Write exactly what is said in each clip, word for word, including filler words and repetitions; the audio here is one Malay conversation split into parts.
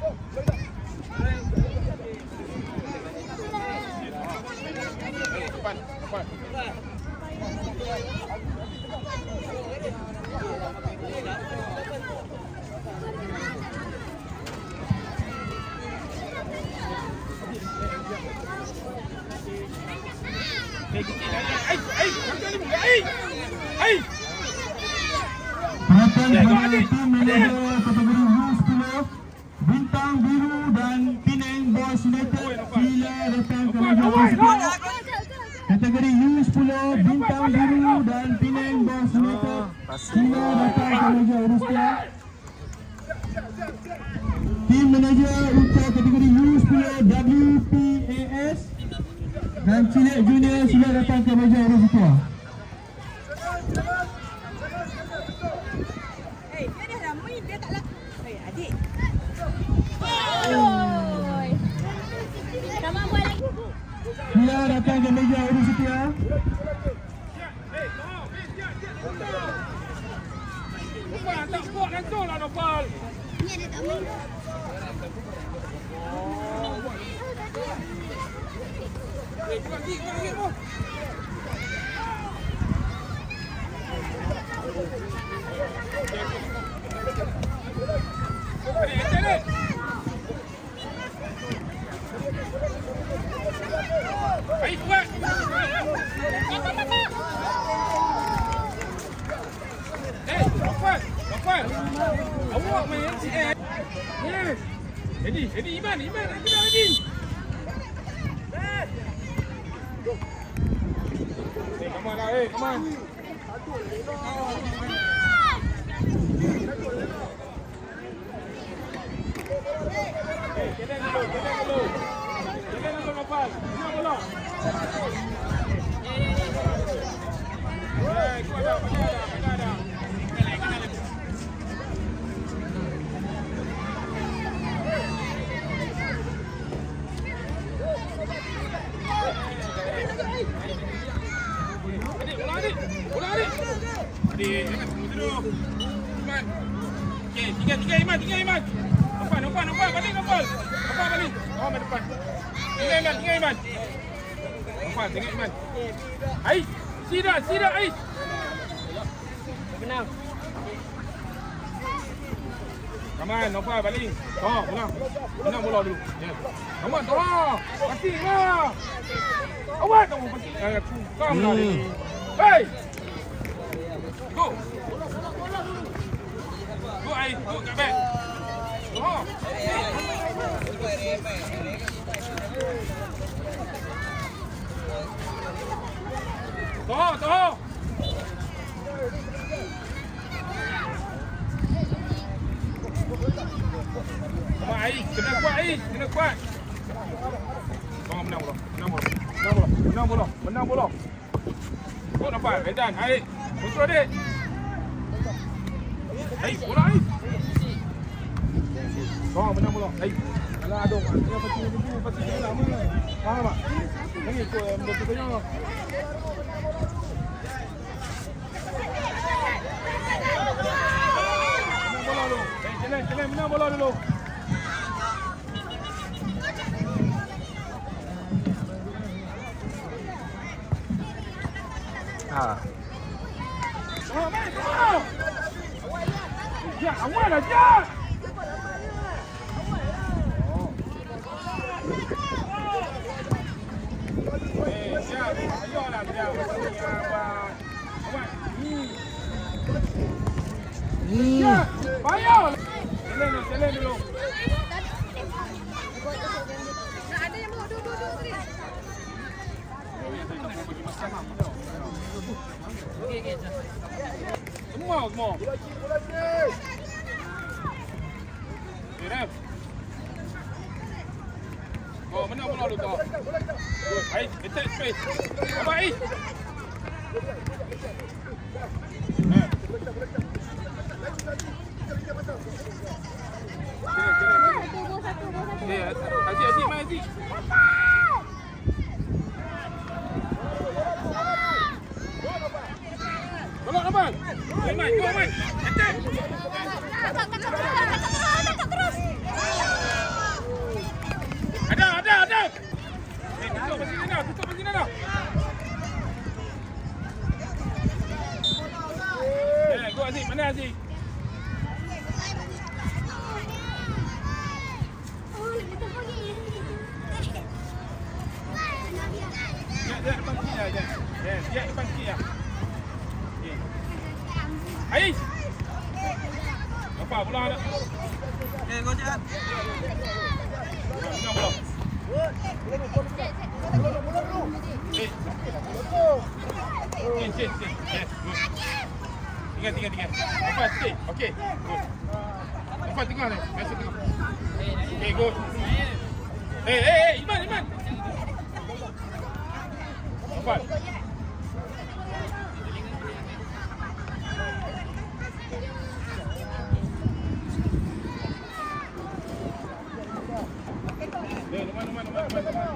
Depan, depan. Perhatian kepada tim manager kategori U sepuluh Bintang Biru dan Penang Boys United, sila datang ke meja tersebut. Kategori U sepuluh Bintang Biru dan Penang Boys United, sila datang ke meja urusnya. Tim manager untuk kategori U sepuluh W P A S dan Cilik Junior, sila datang ke meja urus ketua. Sila datang ke meja urus setia. Nopal tak buat langsung lah Nopal. Ni ada tak main. Eh, bukan gig, bukan gig tu. Adik, adik, adik. Aik, buat. Eh, Nopal, Nopal. Awak main C S. Yes. Edi, Edi, Iman, Iman, aku dah Edi. Eh, come on lah, eh, come on. Eh, kena dulu, kena dulu. Kena dulu, Nopal. Kena bola. Eh, kau ada, kau ada, kau ada. Adik, jangan tunggu dulu. Iman. Okey, tiga, tiga Iman, tiga Iman. Nampak, nampak, nampak. Balik, nampak. Nampak balik. Oh, main depan. Tiga Iman, tiga Iman. Nampak, tengok Iman. Ais, sidak, sidak Ais. Menang. Come on, nampak balik. Oh, menang. Menang bola dulu. Ya. Nampak, tolong. Pasti, lah. Awak kamu pasti. Aku, kau menang ni. Hei! Go! Go, Ais. Go, kat back. Oh! Toh, toh! Come on, Ais. Kena kuat, Ais. Kena kuat. Oh, menang bola. Menang bola. Menang bola. Menang bola. Menang bola. Kau nampak? Edan, Ais. Kontrol adik. Ais, bola Ais. Oh, menang bola. Ais. Alah, aduh. Dia pasti dulu, pasti dia lama. Faham tak? Ini ikut yang betul-betulnya. Menang bola dulu. Eh, jalan, jalan. Menang bola dulu. Ah. Oh, main. Oh. Ya, awal aja. Oh. Eh, siap. Ayolah dia. Awal. Ni. Ni. Ya, payah. Jalan dulu, jalan dulu. Nak ada yang mau duduk-duduk sikit. Okey, okey. Semua, semua. Okey, Ref. Oh, menang bola dulu kau. Good. Ais, attack space. Apa, Ais? Eh. Eh, Aziz, Aziz, main Aziz. Tolong Abang. Go Iman, go Iman. Attack. Tangkap terus, tangkap terus, tangkap terus. tengah. Eh, go Aziz. Mana Aziz? Ya, dia depan sikit lah. Ya, dia depan sikit lah. Okey. Ais! Apa bola ada? Eh, go Jad. Tengah bola. Eh. Chin, chin, chin. Yes, good. Tinggal, tinggal, tinggal. Lepas sikit. Okey, good. Lepas tengah ni. Biasa tengah. Okey, good. Eh, eh, eh, Iman, Iman. Lepas. Eh, leman, leman, leman, leman, leman.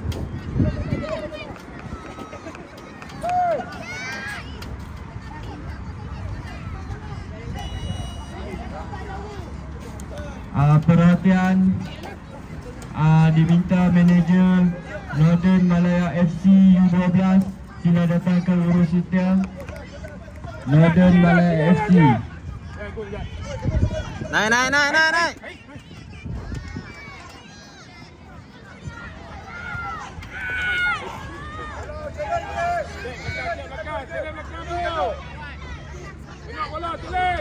Uh, perhatian uh, diminta manager Northern Malaya F C U dua belas sila datang ke urus setia Northern Malaya F C. Naik, naik, naik, naik, naik. Tengok bola, tulis.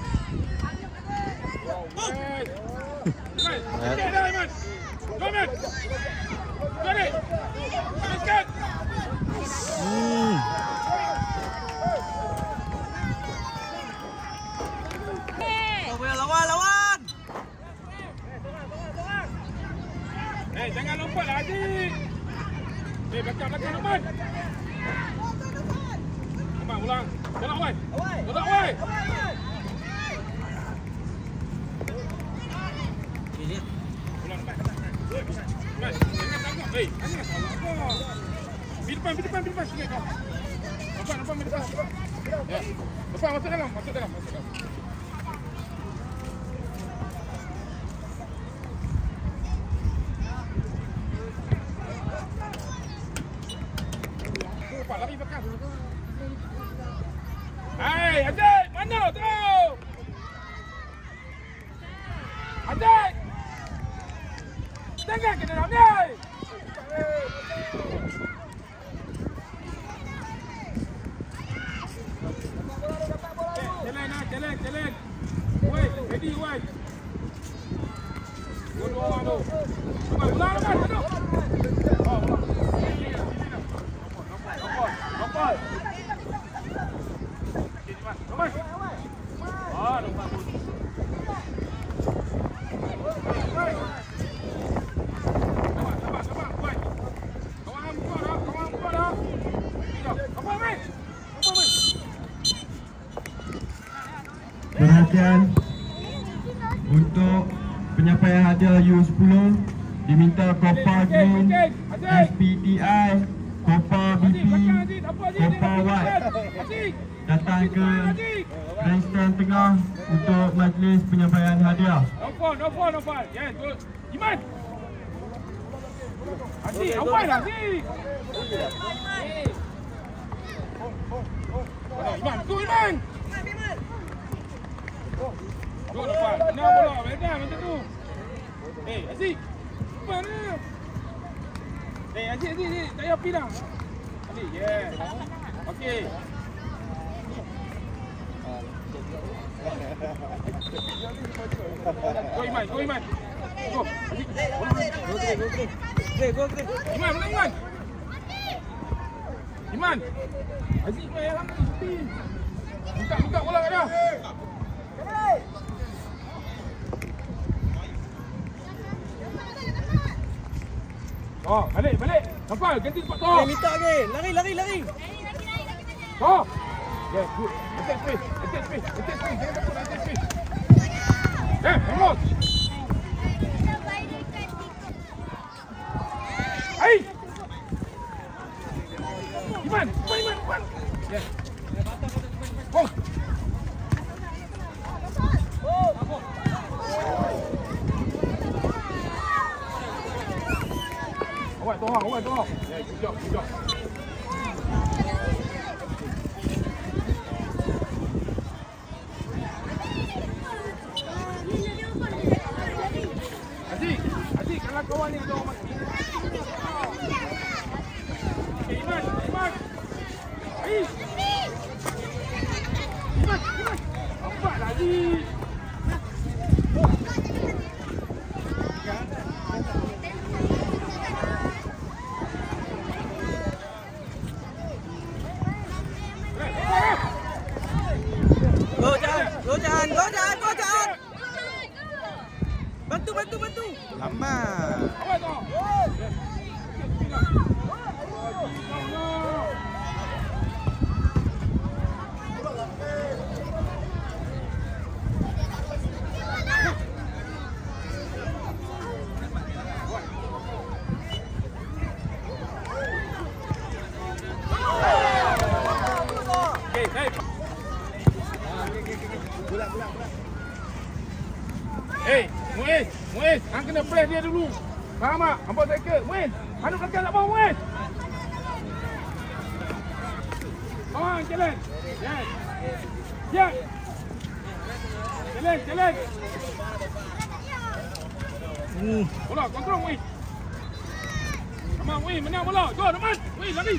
Okey dah, Iman. Go, Iman. Ready. Masuk. Hmm. Oh, boleh lawan, lawan. Eh, jangan lompat lah, Aziz. Eh, belakang, belakang, Iman. Iman, ulang. Tolak, Wan. Tolak, Wan. Ulang, Iman. Iman, jangan tangkap. Eh, jangan salah kau. Pergi depan, pergi depan, pergi depan. Sikit kau. Depan, depan, pergi depan. Ya. Depan, masuk dalam, masuk dalam, masuk dalam. Cepat, lari belakang. Hai, Aziz, mana tu? Aziz! Jangan kena dalam ni! Jalan lah, jalan, jalan. Woi, ready, woi. Dua-dua orang tu. Lepas, ulang, lepas, duduk. Oh, ulang. Sini lah, sini lah. Lompat, lompat, lompat. Okey, Iman, lompat. Ah, lompat pun. Perhatian untuk penyampaian hadiah U sepuluh diminta Copa Green, S P T I, Copa B P, Copa White datang ke grandstand tengah untuk majlis penyampaian hadiah. Nopal, nopal, nopal. Yes, good. Iman. Aziz, awal lah Aziz. Iman, tu Iman. Go depan. Kena bola. Beredam macam tu. Eh, Aziz. Depan ni. Eh, Aziz, Aziz, Aziz. Tak payah pergi dah. Aziz, yeah. Okey. Go Iman, go Iman. Go. Aziz. Bola. Go Green, go Green. Green, go Green. Iman, bola Iman. Iman. Aziz, main yang lama ni. Buka, buka bola kat dah. Oh, balik, balik. Nampak? Ganti tempat tu. Eh, minta lagi. Lari, lari, lari. Oh. Yes, good. Attack space. Attack space. Attack space. Jangan takut attack space. Eh, tengok. Hai. Iman, Iman, Iman, Iman. Yes. Oh. Awak tu, awak tu. Ya, good job, good job. bawah ni kita orang mati. Okay, Iman, Iman. Ais. Iman, Iman. Nampak lagi. Go Jan, go Jan, go Jan, go Jan. Bantu, bantu, bantu. Lambat. Awal tu. Okay, hey. Bulat, bulat, bulat. Hey, Muiz, Muiz, hang kena press dia dulu. Faham tak? Hang bawa tackle. Muiz, hang belakang tak bawah, Muiz. Oh, jalan. Yes. Siap. Jalan, jalan. Hmm. Bola, kontrol Muiz. Come on, Muiz, menang bola. Go, teman. Muiz, lari.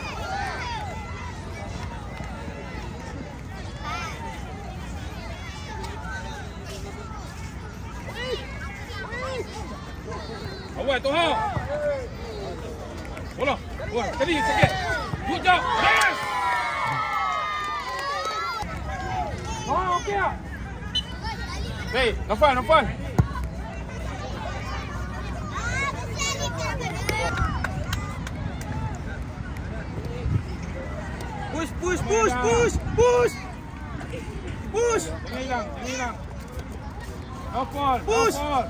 Awal tu ha. Bola. Bola. Tadi sikit. Good job. Yes. Oh, okey ah. Hey, Nafal, Nafal. Push, push, push, push, push. Push. Jangan hilang, jangan hilang. Nafal, Push. Nafal.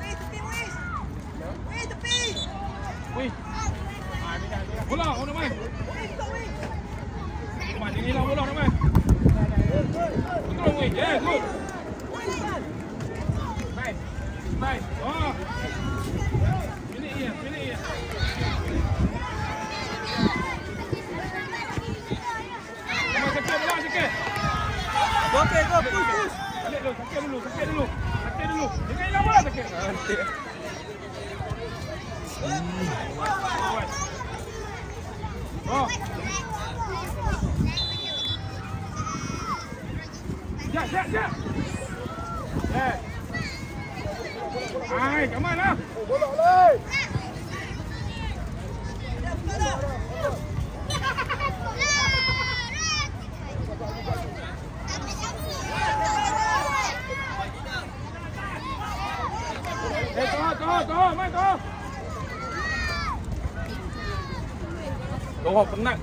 Wih. Bola, oh Norman. Norman, ini lah bola Norman. Betul wih. Yeah, good. Baik. Baik. Oh. Ini iya, ini iya. Norman sakit bola sikit. Go, okay, go, push, push. Balik dulu, sakit dulu, sakit dulu. Sakit dulu. Jangan hilang bola sakit. Oh. Siap, siap, siap. Eh. Hai, come on lah. Bola leh. Eh, toh, toh, toh, main toh. Oh, penat.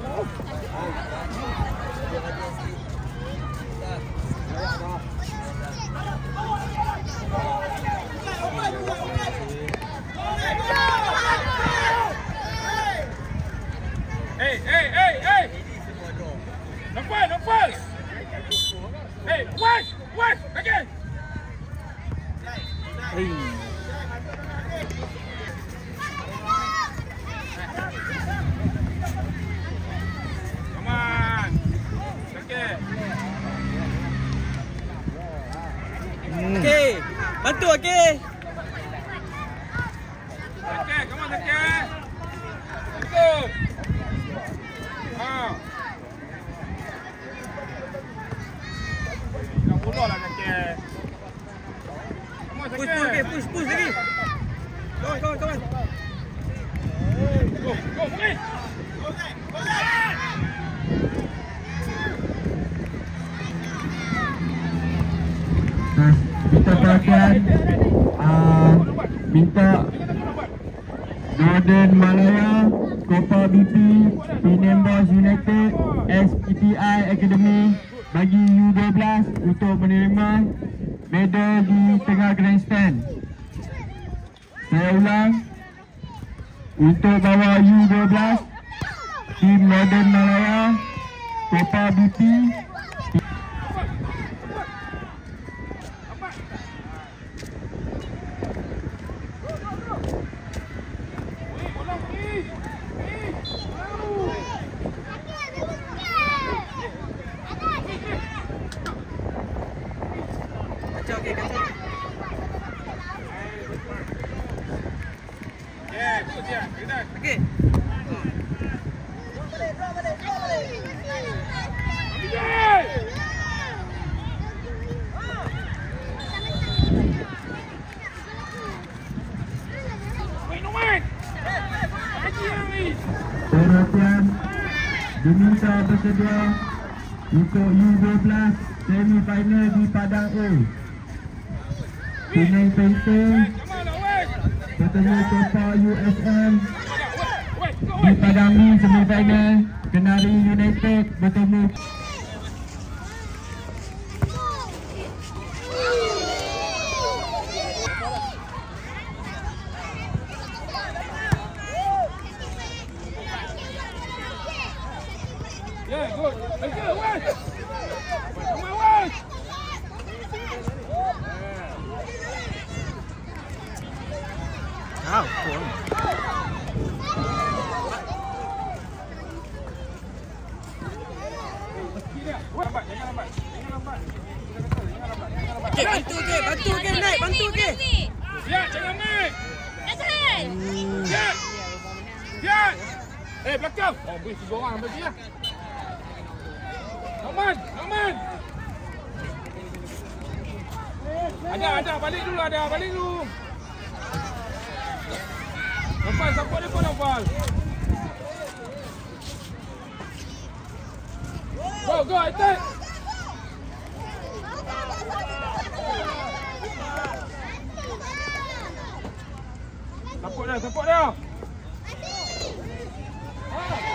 Hey, hey, hey, hey. Nafal, Nafal. Hey, what? What? Again. Hey. Okay, bantu okay. Okay, come on, okay. Go. Ah. Nak bola lah okay. Come on, Push, push, okay, push, push lagi. Come on, come on, come on. Go, go, okay. Nah, kita perhatian uh, minta Northern Malaya, Copa B P, Penang Boys United, S P T I Academy bagi U dua belas untuk menerima medal di tengah grandstand. Saya ulang, untuk bawa U dua belas, tim Northern Malaya, Copa B P, Yeah, good dia. Redan. Okey. Ambil. Wait, Noman. Lagi lagi. Perhatian diminta bersedia untuk U dua belas semi final di Padang A. Penang Penting bertemu Copa U S M di Padang B semi final. Kenari United bertemu Yeah, good. Let's go, Wes. Come on, Wes. Ah, kurang. Lambat, jangan lambat. Jangan lambat. Jangan lambat. Jangan lambat. Okey, bantu okey, bantu okey naik, bantu okey. Ya, jangan naik. Asan. Ya. Ya. Eh, belakang. Oh, boleh tiga orang berarti ya. Aman, aman. Ada, ada. Balik dulu, ada. Balik dulu. Nafal, support dia pun Nafal. Go, go, attack. Support dia, support dia.